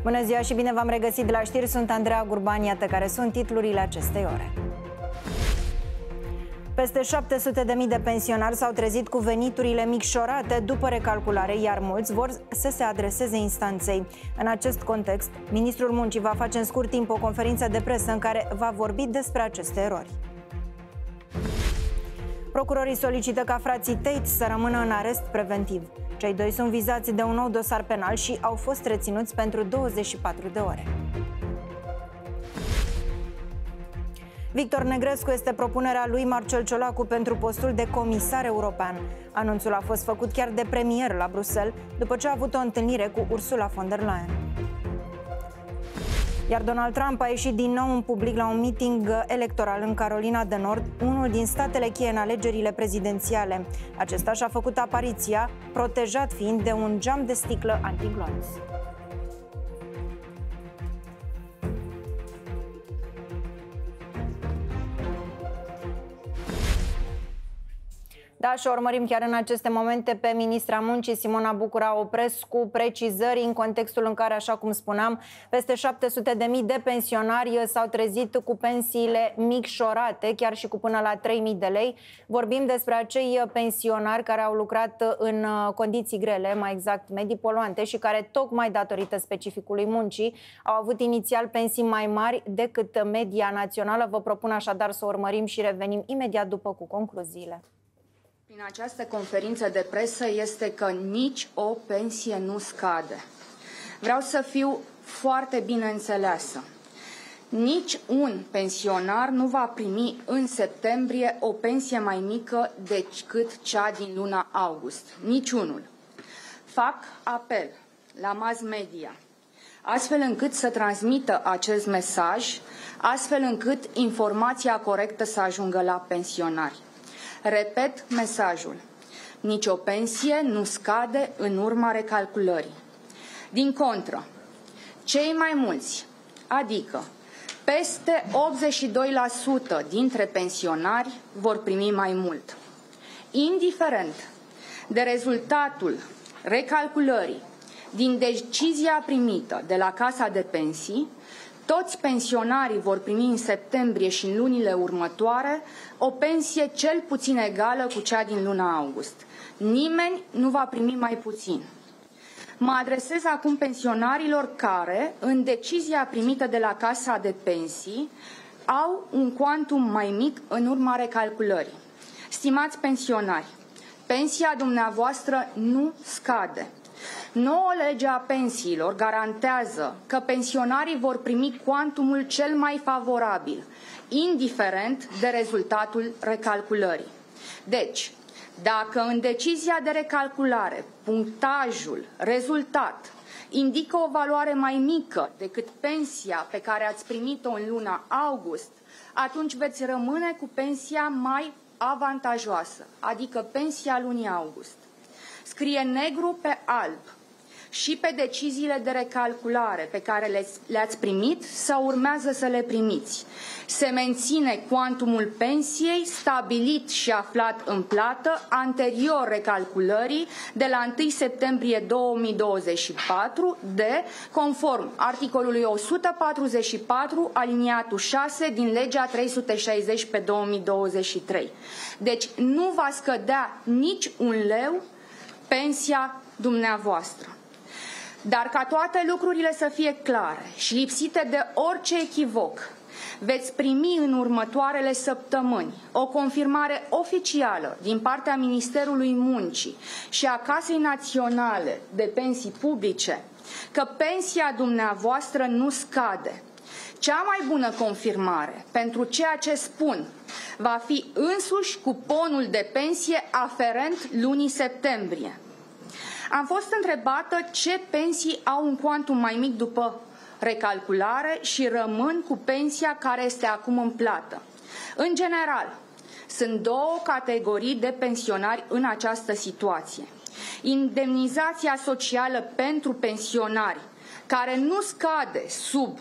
Bună ziua și bine v-am regăsit de la știri, sunt Andreea Gurban, iată care sunt titlurile acestei ore. Peste 700.000 de pensionari s-au trezit cu veniturile micșorate după recalculare, iar mulți vor să se adreseze instanței. În acest context, Ministrul Muncii va face în scurt timp o conferință de presă în care va vorbi despre aceste erori. Procurorii solicită ca frații Tate să rămână în arest preventiv. Cei doi sunt vizați de un nou dosar penal și au fost reținuți pentru 24 de ore. Victor Negrescu este propunerea lui Marcel Ciolacu pentru postul de comisar european. Anunțul a fost făcut chiar de premier la Bruxelles, după ce a avut o întâlnire cu Ursula von der Leyen. Iar Donald Trump a ieșit din nou în public la un meeting electoral în Carolina de Nord, unul din statele cheie în alegerile prezidențiale. Acesta și-a făcut apariția, protejat fiind de un geam de sticlă antiglonț. Da, și o urmărim chiar în aceste momente pe ministra Muncii, Simona Bucura-Oprescu, precizări în contextul în care, așa cum spuneam, peste 700.000 de pensionari s-au trezit cu pensiile micșorate, chiar și cu până la 3.000 de lei. Vorbim despre acei pensionari care au lucrat în condiții grele, mai exact medii poluante, și care, tocmai datorită specificului muncii, au avut inițial pensii mai mari decât media națională. Vă propun așadar să urmărim și revenim imediat după cu concluziile. Prin această conferință de presă este că nici o pensie nu scade. Vreau să fiu foarte bine înțeleasă. Nici un pensionar nu va primi în septembrie o pensie mai mică decât cea din luna august. Niciunul. Fac apel la mass media, astfel încât să transmită acest mesaj, astfel încât informația corectă să ajungă la pensionari. Repet mesajul. Nici o pensie nu scade în urma recalculării. Din contră, cei mai mulți, adică peste 82% dintre pensionari, vor primi mai mult. Indiferent de rezultatul recalculării din decizia primită de la Casa de Pensii, toți pensionarii vor primi în septembrie și în lunile următoare o pensie cel puțin egală cu cea din luna august. Nimeni nu va primi mai puțin. Mă adresez acum pensionarilor care, în decizia primită de la Casa de Pensii, au un cuantum mai mic în urma recalculării. Stimați pensionari, pensia dumneavoastră nu scade. Noua lege a pensiilor garantează că pensionarii vor primi cuantumul cel mai favorabil, indiferent de rezultatul recalculării. Deci, dacă în decizia de recalculare punctajul rezultat indică o valoare mai mică decât pensia pe care ați primit-o în luna august, atunci veți rămâne cu pensia mai avantajoasă, adică pensia lunii august. Scrie negru pe alb și pe deciziile de recalculare pe care le-ați primit sau urmează să le primiți. Se menține cuantumul pensiei stabilit și aflat în plată anterior recalculării de la 1 septembrie 2024 conform articolului 144 aliniatul 6 din legea 360 pe 2023. Deci nu va scădea nici un leu pensia dumneavoastră. Dar ca toate lucrurile să fie clare și lipsite de orice echivoc, veți primi în următoarele săptămâni o confirmare oficială din partea Ministerului Muncii și a Casei Naționale de Pensii Publice că pensia dumneavoastră nu scade. Cea mai bună confirmare pentru ceea ce spun va fi însuși cuponul de pensie aferent lunii septembrie. Am fost întrebată ce pensii au un cuantum mai mic după recalculare și rămân cu pensia care este acum în plată. În general, sunt două categorii de pensionari în această situație. Indemnizația socială pentru pensionari, care nu scade sub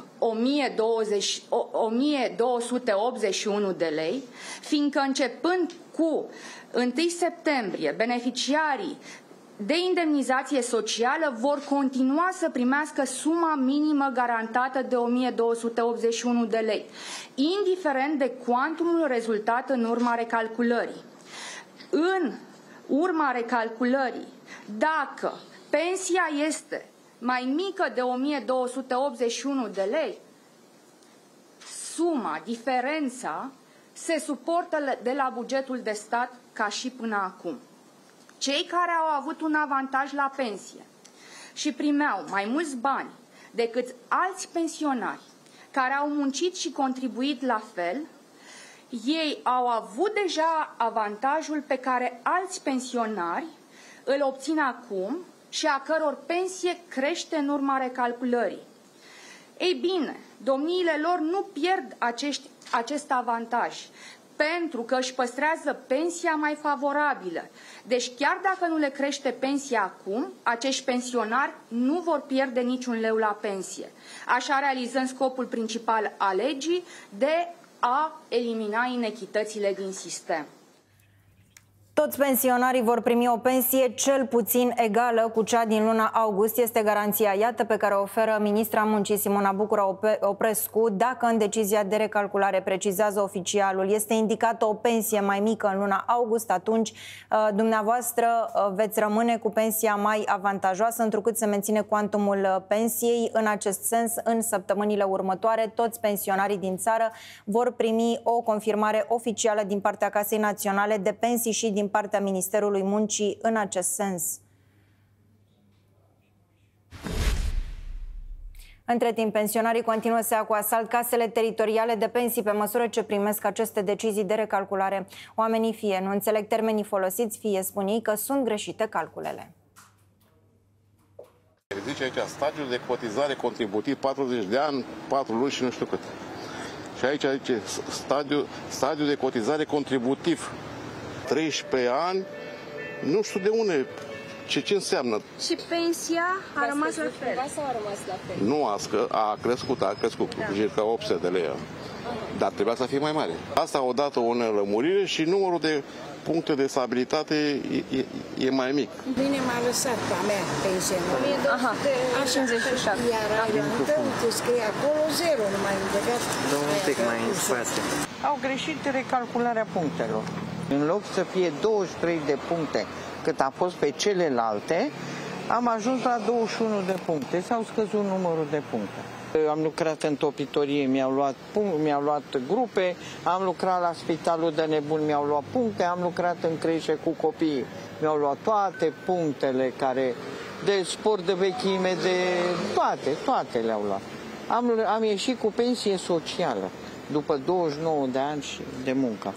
1281 de lei, fiindcă începând cu 1 septembrie, beneficiarii de indemnizație socială vor continua să primească suma minimă garantată de 1281 de lei, indiferent de cuantumul rezultat în urma recalculării. În urma recalculării, dacă pensia este mai mică de 1281 de lei, suma, diferența, se suportă de la bugetul de stat ca și până acum. Cei care au avut un avantaj la pensie și primeau mai mulți bani decât alți pensionari care au muncit și contribuit la fel, ei au avut deja avantajul pe care alți pensionari îl obțin acum și a căror pensie crește în urma recalculării. Ei bine, domniile lor nu pierd acest avantaj, pentru că își păstrează pensia mai favorabilă. Deci chiar dacă nu le crește pensia acum, acești pensionari nu vor pierde niciun leu la pensie. Așa realizăm scopul principal al legii de a elimina inechitățile din sistem. Toți pensionarii vor primi o pensie cel puțin egală cu cea din luna august. Este garanția, iată, pe care o oferă ministra muncii Simona Bucura-Oprescu. Dacă în decizia de recalculare, precizează oficialul, este indicată o pensie mai mică în luna august, atunci dumneavoastră veți rămâne cu pensia mai avantajoasă, întrucât se menține cuantumul pensiei. În acest sens, în săptămânile următoare, toți pensionarii din țară vor primi o confirmare oficială din partea Casei Naționale de Pensii și din partea Ministerului Muncii în acest sens. Între timp, pensionarii continuă să ia cu asalt casele teritoriale de pensii pe măsură ce primesc aceste decizii de recalculare. Oamenii fie nu înțeleg termenii folosiți, fie spun ei că sunt greșite calculele. Zice aici stadiul de cotizare contributiv 40 de ani, 4 luni și nu știu cât. Și aici zice stadiul de cotizare contributiv 13 ani, nu știu de unde, ce înseamnă. Și pensia a rămas la fel? Sau a rămas la fel? Nu, a crescut cu circa 800 de lei. Dar trebuia să fie mai mare. Asta odată o nelămurire și numărul de puncte de stabilitate e mai mic. Bine m-a lăsat pe a mea pensionă. 1257. Iar altă scrie acolo 0, numai indicat. Un pic mai în spate. Au greșit recalcularea punctelor. În loc să fie 23 de puncte cât a fost pe celelalte, am ajuns la 21 de puncte. S-au scăzut numărul de puncte. Am lucrat în topitorie, mi-au luat grupe, am lucrat la spitalul de nebuni, mi-au luat puncte, am lucrat în creșe cu copiii, mi-au luat toate punctele de sport de vechime, de toate le-au luat. Am ieșit cu pensie socială după 29 de ani de muncă.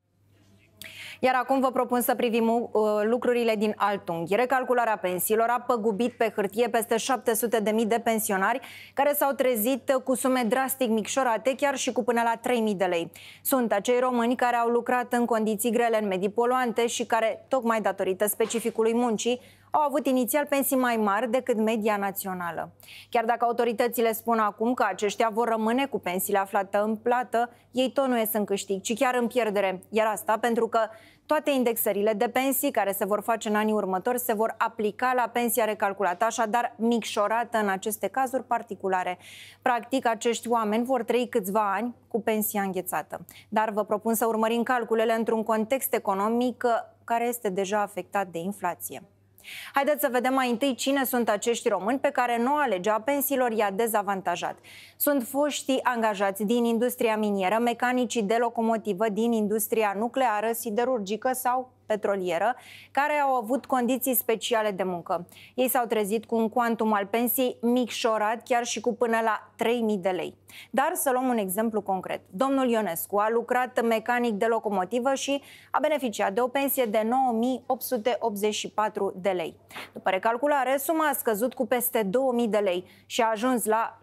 Iar acum vă propun să privim lucrurile din alt unghi. Recalcularea pensiilor a păgubit pe hârtie peste 700.000 de pensionari care s-au trezit cu sume drastic micșorate, chiar și cu până la 3.000 de lei. Sunt acei români care au lucrat în condiții grele, în medii poluante și care, tocmai datorită specificului muncii, au avut inițial pensii mai mari decât media națională. Chiar dacă autoritățile spun acum că aceștia vor rămâne cu pensiile aflate în plată, ei tot nu ies în câștig, ci chiar în pierdere. Iar asta pentru că toate indexările de pensii care se vor face în anii următori se vor aplica la pensia recalculată, așadar micșorată în aceste cazuri particulare. Practic, acești oameni vor trăi câțiva ani cu pensia înghețată. Dar vă propun să urmărim calculele într-un context economic care este deja afectat de inflație. Haideți să vedem mai întâi cine sunt acești români pe care noua lege a pensiilor i-a dezavantajat. Sunt foștii angajați din industria minieră, mecanicii de locomotivă din industria nucleară, siderurgică sau petrolieră, care au avut condiții speciale de muncă. Ei s-au trezit cu un cuantum al pensiei micșorat chiar și cu până la 3.000 de lei. Dar să luăm un exemplu concret. Domnul Ionescu a lucrat mecanic de locomotivă și a beneficiat de o pensie de 9.884 de lei. După recalculare, suma a scăzut cu peste 2.000 de lei și a ajuns la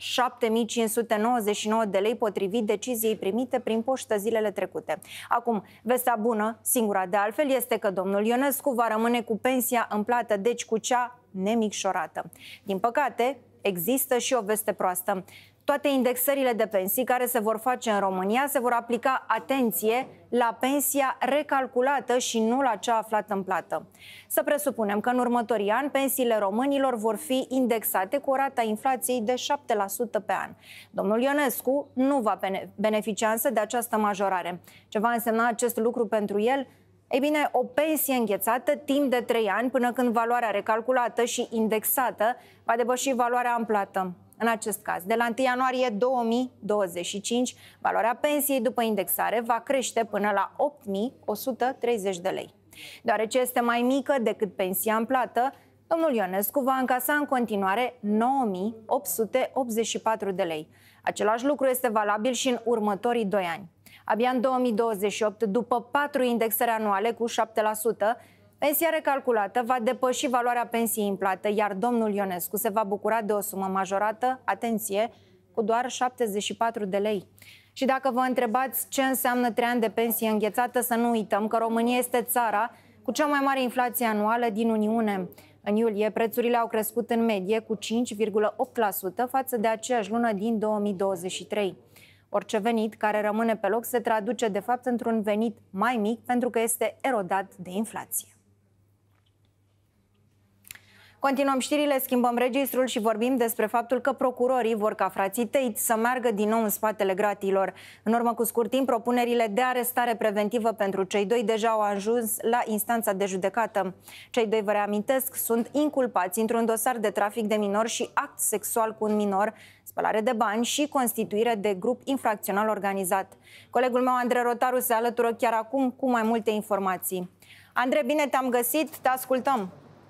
7.599 de lei potrivit deciziei primite prin poștă zilele trecute. Acum, vestea bună, singura de altfel, este că domnul Ionescu va rămâne cu pensia în plată, deci cu cea nemicșorată. Din păcate, există și o veste proastă. Toate indexările de pensii care se vor face în România se vor aplica, atenție, la pensia recalculată și nu la cea aflată în plată. Să presupunem că în următorii ani pensiile românilor vor fi indexate cu o rată a inflației de 7% pe an. Domnul Ionescu nu va beneficia însă de această majorare. Ce va însemna acest lucru pentru el? Ei bine, o pensie înghețată timp de 3 ani până când valoarea recalculată și indexată va depăși valoarea în plată. În acest caz, de la 1 ianuarie 2025, valoarea pensiei după indexare va crește până la 8.130 de lei. Deoarece este mai mică decât pensia în plată, domnul Ionescu va încasa în continuare 9.884 de lei. Același lucru este valabil și în următorii 2 ani. Abia în 2028, după 4 indexări anuale cu 7%, pensia recalculată va depăși valoarea pensiei în plată, iar domnul Ionescu se va bucura de o sumă majorată, atenție, cu doar 74 de lei. Și dacă vă întrebați ce înseamnă 3 ani de pensie înghețată, să nu uităm că România este țara cu cea mai mare inflație anuală din Uniune. În iulie, prețurile au crescut în medie cu 5,8% față de aceeași lună din 2023. Orice venit care rămâne pe loc se traduce de fapt într-un venit mai mic pentru că este erodat de inflație. Continuăm știrile, schimbăm registrul și vorbim despre faptul că procurorii vor ca frații Tate să meargă din nou în spatele gratilor. În urmă cu scurt timp, propunerile de arestare preventivă pentru cei doi deja au ajuns la instanța de judecată. Cei doi, vă reamintesc, sunt inculpați într-un dosar de trafic de minori și act sexual cu un minor, spălare de bani și constituire de grup infracțional organizat. Colegul meu, Andrei Rotaru, se alătură chiar acum cu mai multe informații. Andrei, bine te-am găsit, te ascultăm!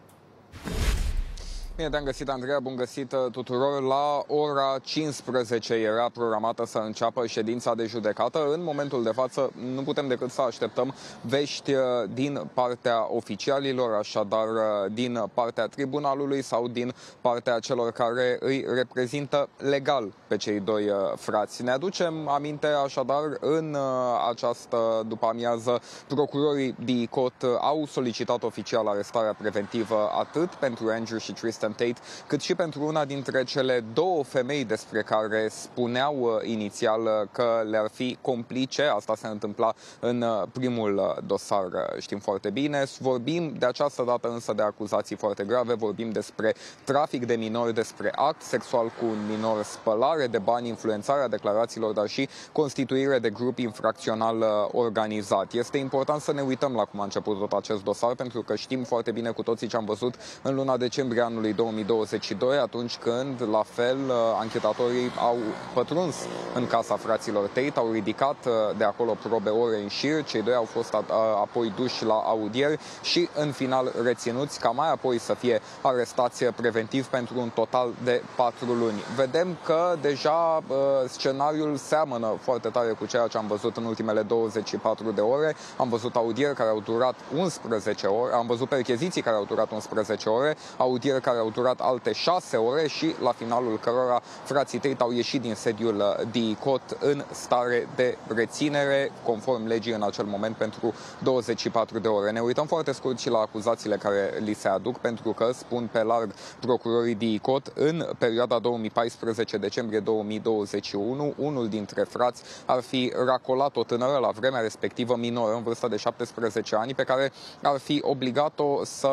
Bine te-am găsit, Andreea, bun găsit tuturor. La ora 15 era programată să înceapă ședința de judecată. În momentul de față nu putem decât să așteptăm vești din partea oficialilor, așadar din partea tribunalului sau din partea celor care îi reprezintă legal pe cei doi frați. Ne aducem aminte, așadar, în această după-amiază, procurorii DICOT au solicitat oficial arestarea preventivă atât pentru Andrew și Tristan Tate, cât și pentru una dintre cele două femei despre care spuneau inițial că le-ar fi complice. Asta se întâmpla în primul dosar, știm foarte bine. Vorbim de această dată însă de acuzații foarte grave, vorbim despre trafic de minori, despre act sexual cu un minor, spălare de bani, influențarea declarațiilor, dar și constituire de grup infracțional organizat. Este important să ne uităm la cum a început tot acest dosar, pentru că știm foarte bine cu toții ce am văzut în luna decembrie anului 2022, atunci când, la fel, anchetatorii au pătruns în casa fraților Tate, au ridicat de acolo probe ore în șir, cei doi au fost apoi duși la audieri și, în final, reținuți, ca mai apoi să fie arestați preventiv pentru un total de 4 luni. Vedem că deja scenariul seamănă foarte tare cu ceea ce am văzut în ultimele 24 de ore. Am văzut audieri care au durat 11 ore, am văzut percheziții care au durat 11 ore, audieri care au durat alte 6 ore și la finalul cărora frații Tate au ieșit din sediul DICOT în stare de reținere, conform legii în acel moment, pentru 24 de ore. Ne uităm foarte scurt și la acuzațiile care li se aduc, pentru că, spun pe larg procurorii DICOT, în perioada 2014 decembrie 2021, unul dintre frați ar fi racolat o tânără, la vremea respectivă minoră, în vârstă de 17 ani, pe care ar fi obligat-o să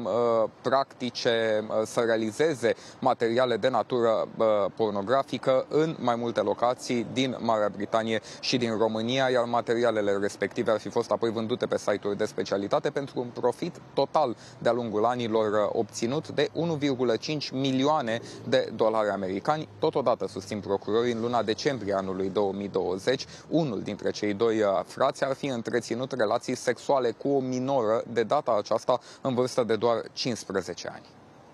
practice, să realizeze materiale de natură pornografică în mai multe locații din Marea Britanie și din România, iar materialele respective ar fi fost apoi vândute pe site-uri de specialitate pentru un profit total de-a lungul anilor obținut de 1,5 milioane de dolari americani. Totodată, susțin procurorii, în luna decembrie anului 2020, unul dintre cei doi frați ar fi întreținut relații sexuale cu o minoră, de data aceasta în vârstă de doar 15 ani.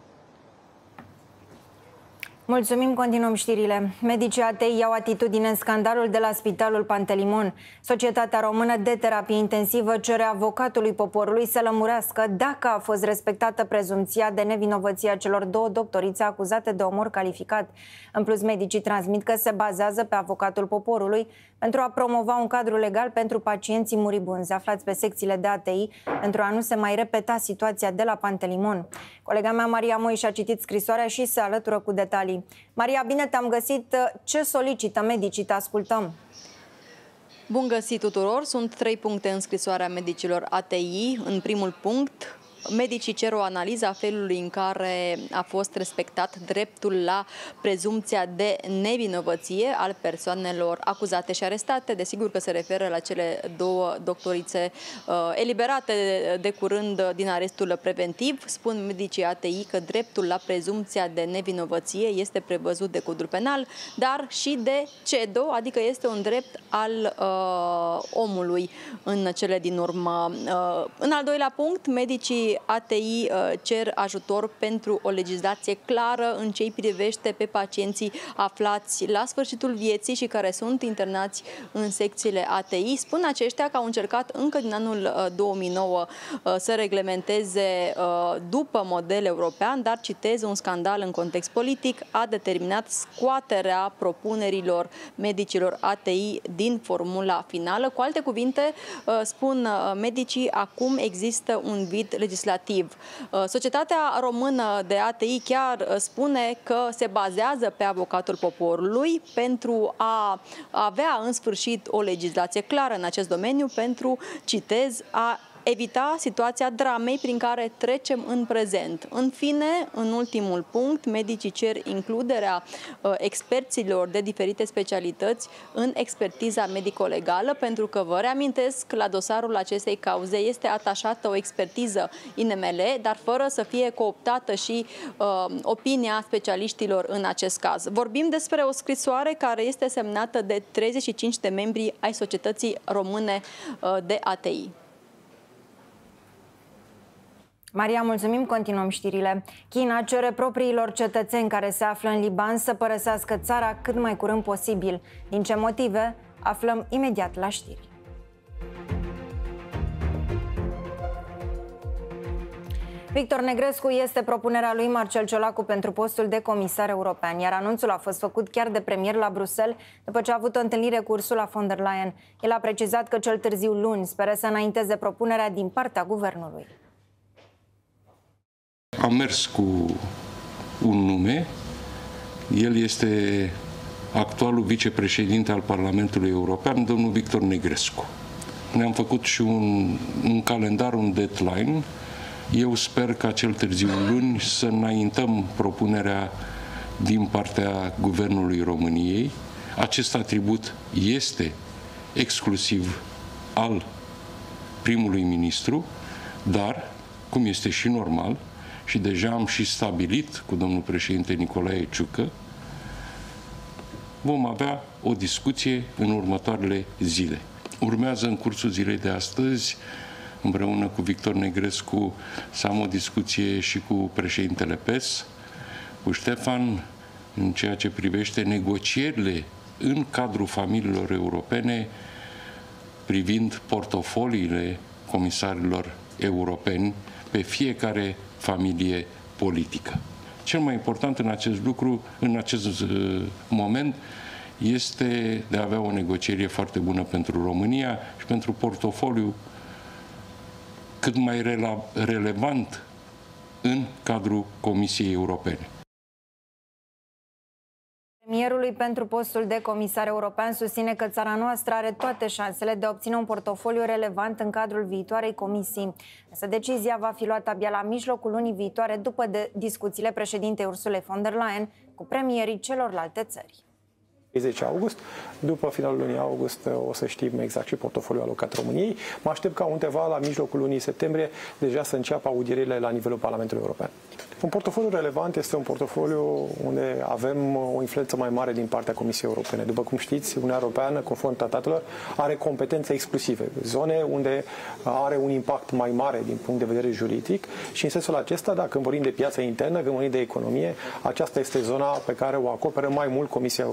Mulțumim, continuăm știrile. Medicii atei iau atitudine în scandalul de la Spitalul Pantelimon. Societatea Română de Terapie Intensivă cere avocatului poporului să lămurească dacă a fost respectată prezumția de nevinovăție a celor două doctorițe acuzate de omor calificat. În plus, medicii transmit că se bazează pe avocatul poporului pentru a promova un cadru legal pentru pacienții muribunzi aflați pe secțiile de ATI, pentru a nu se mai repeta situația de la Pantelimon. Colega mea, Maria Moiș, a citit scrisoarea și se alătură cu detalii. Maria, bine te-am găsit. Ce solicită medicii? Te ascultăm. Bun găsit tuturor! Sunt 3 puncte în scrisoarea medicilor ATI. În primul punct, medicii cer o analiză a felului în care a fost respectat dreptul la prezumția de nevinovăție al persoanelor acuzate și arestate. Desigur că se referă la cele 2 doctorițe eliberate de curând din arestul preventiv. Spun medicii ATI că dreptul la prezumția de nevinovăție este prevăzut de Codul Penal, dar și de CEDO, adică este un drept al omului în cele din urmă. În al doilea punct, medicii ATI cer ajutor pentru o legislație clară în ce îi privește pe pacienții aflați la sfârșitul vieții și care sunt internați în secțiile ATI. Spun aceștia că au încercat încă din anul 2009 să reglementeze după model european, dar citez, un scandal în context politic a determinat scoaterea propunerilor medicilor ATI din formula finală. Cu alte cuvinte, spun medicii, acum există un vid legislativ. Societatea română de ATI chiar spune că se bazează pe avocatul poporului pentru a avea în sfârșit o legislație clară în acest domeniu pentru, citez, a evita situația dramei prin care trecem în prezent. În fine, în ultimul punct, medicii cer includerea experților de diferite specialități în expertiza medico-legală, pentru că, vă reamintesc, la dosarul acestei cauze este atașată o expertiză INML, dar fără să fie cooptată și opinia specialiștilor în acest caz. Vorbim despre o scrisoare care este semnată de 35 de membri ai Societății Române de ATI. Maria, mulțumim, continuăm știrile. China cere propriilor cetățeni care se află în Liban să părăsească țara cât mai curând posibil. Din ce motive? Aflăm imediat la știri. Victor Negrescu este propunerea lui Marcel Ciolacu pentru postul de comisar european, iar anunțul a fost făcut chiar de premier la Bruxelles după ce a avut o întâlnire cu Ursula von der Leyen. El a precizat că cel târziu luni speră să înainteze propunerea din partea guvernului. Am mers cu un nume, el este actualul vicepreședinte al Parlamentului European, domnul Victor Negrescu. Ne-am făcut și un calendar, un deadline. Eu sper ca cel târziu luni să înaintăm propunerea din partea Guvernului României. Acest atribut este exclusiv al primului ministru, dar, cum este și normal, și deja am și stabilit cu domnul președinte Nicolae Ciucă, vom avea o discuție în următoarele zile. Urmează în cursul zilei de astăzi, împreună cu Victor Negrescu, să am o discuție și cu președintele PES, cu Ștefan, în ceea ce privește negocierile în cadrul familiilor europene privind portofoliile comisarilor europeni pe fiecare familie politică. Cel mai important în acest lucru, în acest moment, este de a avea o negociere foarte bună pentru România și pentru portofoliu cât mai relevant în cadrul Comisiei Europene. Premierului pentru postul de comisar european susține că țara noastră are toate șansele de a obține un portofoliu relevant în cadrul viitoarei comisii. Însă decizia va fi luată abia la mijlocul lunii viitoare, după discuțiile președintei Ursulei von der Leyen cu premierii celorlalte țări. 10 august. După finalul lunii august o să știm exact ce portofoliu alocat României. Mă aștept ca undeva la mijlocul lunii septembrie deja să înceapă audierile la nivelul Parlamentului European. Un portofoliu relevant este un portofoliu unde avem o influență mai mare din partea Comisiei Europene. După cum știți, Uniunea Europeană, conform tratatelor, are competențe exclusive, zone unde are un impact mai mare din punct de vedere juridic și în sensul acesta, dacă vorbim de piața internă, când vorbim de economie, aceasta este zona pe care o acoperă mai mult Comisia Europeană.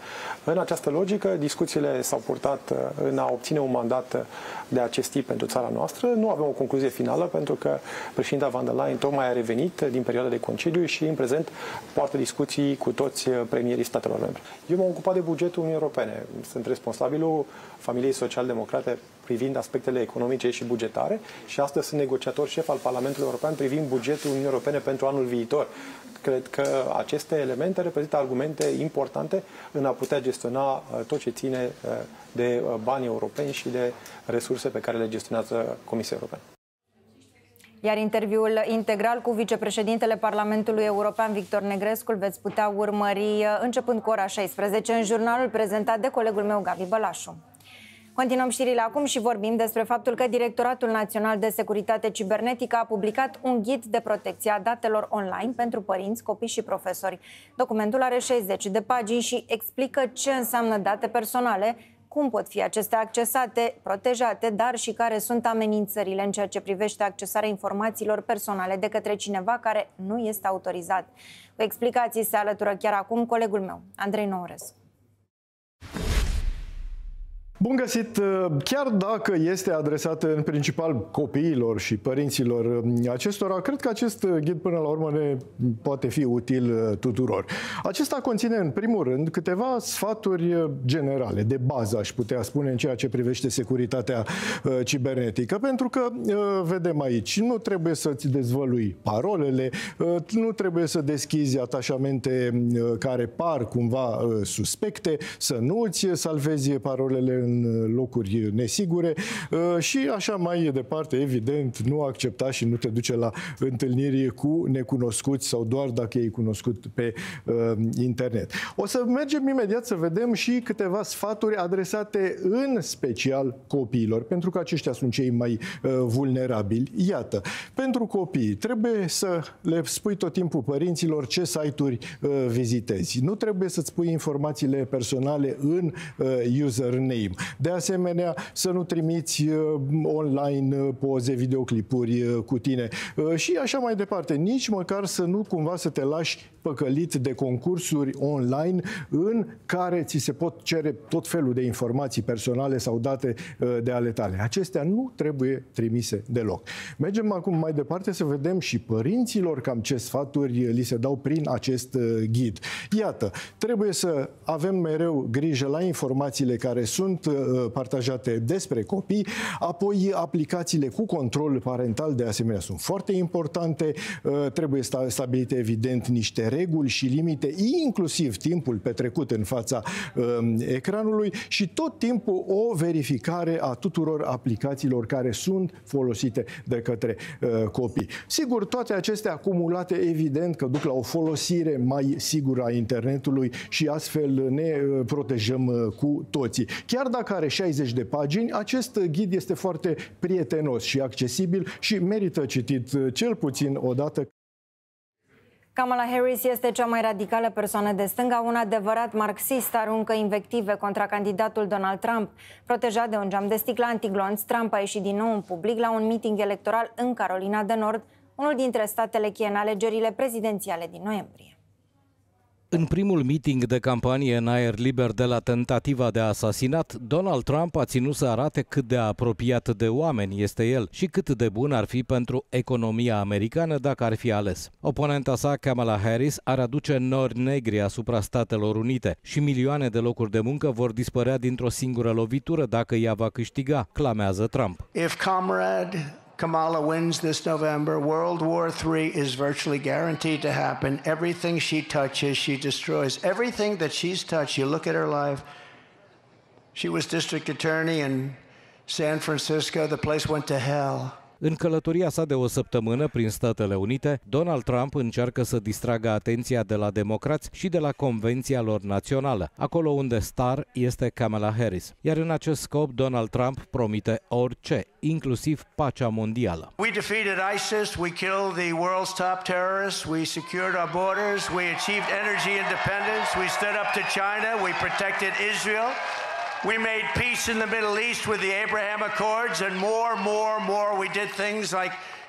În această logică, discuțiile s-au purtat în a obține un mandat de acest tip pentru țara noastră. Nu avem o concluzie finală pentru că președinta von der Leyen tocmai a revenit din perioada de concediu și în prezent poartă discuții cu toți premierii statelor membre. Eu m-am ocupat de bugetul Uniunii Europene. Sunt responsabilul familiei social-democrate privind aspectele economice și bugetare și astăzi sunt negociator șef al Parlamentului European privind bugetul Uniunii Europene pentru anul viitor. Cred că aceste elemente reprezintă argumente importante în a putea gestiona tot ce ține de bani europeni și de resurse pe care le gestionează Comisia Europeană. Iar interviul integral cu vicepreședintele Parlamentului European, Victor Negrescu, îl veți putea urmări începând cu ora 16 în jurnalul prezentat de colegul meu, Gabi Bălașu. Continuăm știrile acum și vorbim despre faptul că Directoratul Național de Securitate Cibernetică a publicat un ghid de protecție a datelor online pentru părinți, copii și profesori. Documentul are 60 de pagini și explică ce înseamnă date personale, cum pot fi acestea accesate, protejate, dar și care sunt amenințările în ceea ce privește accesarea informațiilor personale de către cineva care nu este autorizat. Cu explicații se alătură chiar acum colegul meu, Andrei Nourescu. Bun găsit! Chiar dacă este adresat în principal copiilor și părinților acestora, cred că acest ghid până la urmă ne poate fi util tuturor. Acesta conține în primul rând câteva sfaturi generale, de bază aș putea spune, în ceea ce privește securitatea cibernetică, pentru că vedem aici, nu trebuie să-ți dezvălui parolele, nu trebuie să deschizi atașamente care par cumva suspecte, să nu îți salvezi parolele în locuri nesigure și așa mai departe, evident, nu accepta și nu te duce la întâlniri cu necunoscuți sau doar dacă e cunoscut pe internet. O să mergem imediat să vedem și câteva sfaturi adresate în special copiilor, pentru că aceștia sunt cei mai vulnerabili. Iată, pentru copii trebuie să le spui tot timpul părinților ce site-uri vizitezi. Nu trebuie să-ți pui informațiile personale în username. De asemenea, să nu trimiți online poze, videoclipuri cu tine și așa mai departe. Nici măcar să nu cumva să te lași păcălit de concursuri online în care ți se pot cere tot felul de informații personale sau date de ale tale. Acestea nu trebuie trimise deloc. Mergem acum mai departe să vedem și părinților cam ce sfaturi li se dau prin acest ghid. Iată, trebuie să avem mereu grijă la informațiile care sunt partajate despre copii, apoi aplicațiile cu control parental de asemenea sunt foarte importante, trebuie stabilite evident niște reguli și limite, inclusiv timpul petrecut în fața ecranului și tot timpul o verificare a tuturor aplicațiilor care sunt folosite de către copii. Sigur, toate acestea acumulate evident că duc la o folosire mai sigură a internetului și astfel ne protejăm cu toții. Chiar dacă are 60 de pagini, acest ghid este foarte prietenos și accesibil și merită citit cel puțin o dată. Kamala Harris este cea mai radicală persoană de stânga. Un adevărat marxist aruncă invective contra candidatul Donald Trump. Protejat de un geam de sticlă antiglonț, Trump a ieșit din nou în public la un meeting electoral în Carolina de Nord, unul dintre statele cheie în alegerile prezidențiale din noiembrie. În primul meeting de campanie în aer liber de la tentativa de asasinat, Donald Trump a ținut să arate cât de apropiat de oameni este el și cât de bun ar fi pentru economia americană dacă ar fi ales. Oponenta sa, Kamala Harris, ar aduce nori negri asupra Statelor Unite și milioane de locuri de muncă vor dispărea dintr-o singură lovitură dacă ea va câștiga, clamează Trump. Kamala wins this November, World War III is virtually guaranteed to happen. Everything she touches, she destroys. Everything that she's touched, you look at her life. She was district attorney in San Francisco. The place went to hell. În călătoria sa de o săptămână prin Statele Unite, Donald Trump încearcă să distragă atenția de la democrați și de la convenția lor națională, acolo unde star este Kamala Harris. Iar în acest scop, Donald Trump promite orice, inclusiv pacea mondială. We defeated ISIS, we killed the world's top terrorists, we secured our borders, we achieved energy independence, we stood up to China, we protected Israel. We made peace in the Middle East with the Abraham Accords and more. We did things like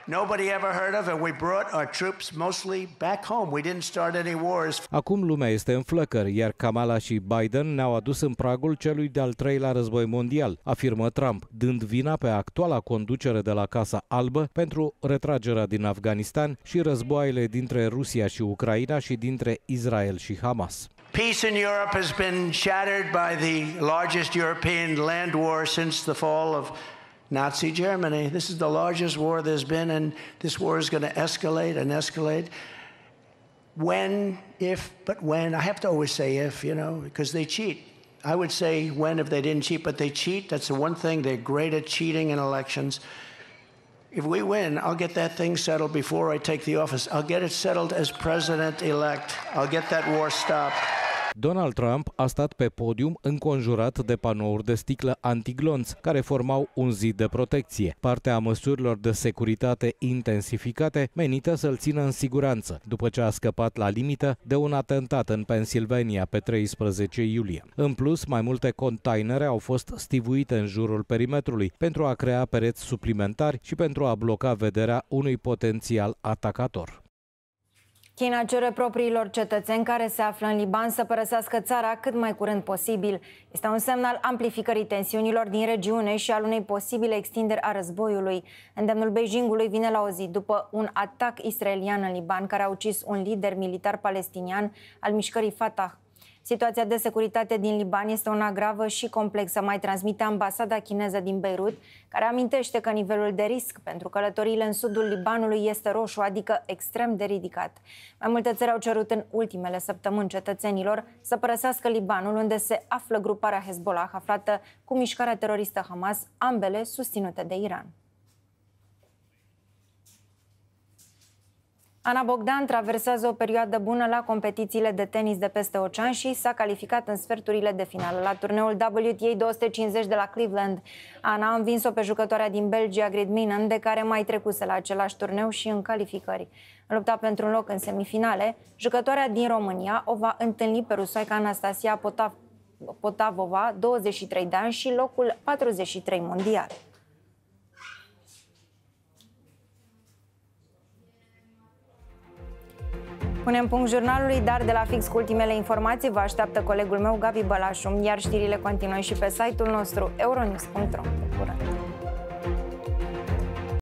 nobody ever heard of, and we brought our troops mostly back home. We didn't start any wars. Acum lumea este în flăcări, iar Kamala și Biden ne-au adus în pragul celui de-al treilea război mondial, afirmă Trump, dând vina pe actuala conducere de la Casa Albă pentru retragerea din Afganistan și războaiele dintre Rusia și Ucraina și dintre Israel și Hamas. Peace in Europe has been shattered by the largest European land war since the fall of Nazi Germany. This is the largest war there's been, and this war is going to escalate and escalate. When, if, but when. I have to always say if, you know, because they cheat. I would say when if they didn't cheat, but they cheat. That's the one thing. They're great at cheating in elections. If we win, I'll get that thing settled before I take the office. I'll get it settled as president-elect. I'll get that war stopped. Donald Trump a stat pe podium înconjurat de panouri de sticlă antiglonț, care formau un zid de protecție, parte a măsurilor de securitate intensificate menită să-l țină în siguranță, după ce a scăpat la limită de un atentat în Pennsylvania pe 13 iulie. În plus, mai multe containere au fost stivuite în jurul perimetrului pentru a crea pereți suplimentari și pentru a bloca vederea unui potențial atacator. China cere propriilor cetățeni care se află în Liban să părăsească țara cât mai curând posibil. Este un semn al amplificării tensiunilor din regiune și al unei posibile extinderi a războiului. Îndemnul Beijingului vine la o zi după un atac israelian în Liban care a ucis un lider militar palestinian al mișcării Fatah. Situația de securitate din Liban este una gravă și complexă, mai transmite ambasada chineză din Beirut, care amintește că nivelul de risc pentru călătoriile în sudul Libanului este roșu, adică extrem de ridicat. Mai multe țări au cerut în ultimele săptămâni cetățenilor să părăsească Libanul, unde se află gruparea Hezbollah, aflată cu mișcarea teroristă Hamas, ambele susținute de Iran. Ana Bogdan traversează o perioadă bună la competițiile de tenis de peste ocean și s-a calificat în sferturile de finală la turneul WTA 250 de la Cleveland. Ana a învins-o pe jucătoarea din Belgia, Grid Minen, de care mai trecuse la același turneu și în calificări. În lupta pentru un loc în semifinale, jucătoarea din România o va întâlni pe rusoaica Anastasia Potapova, 23 de ani și locul 43 mondial. Punem punct jurnalului, dar de la fix cu ultimele informații vă așteaptă colegul meu Gabi Bălașu, iar știrile continuă și pe site-ul nostru euronews.ro.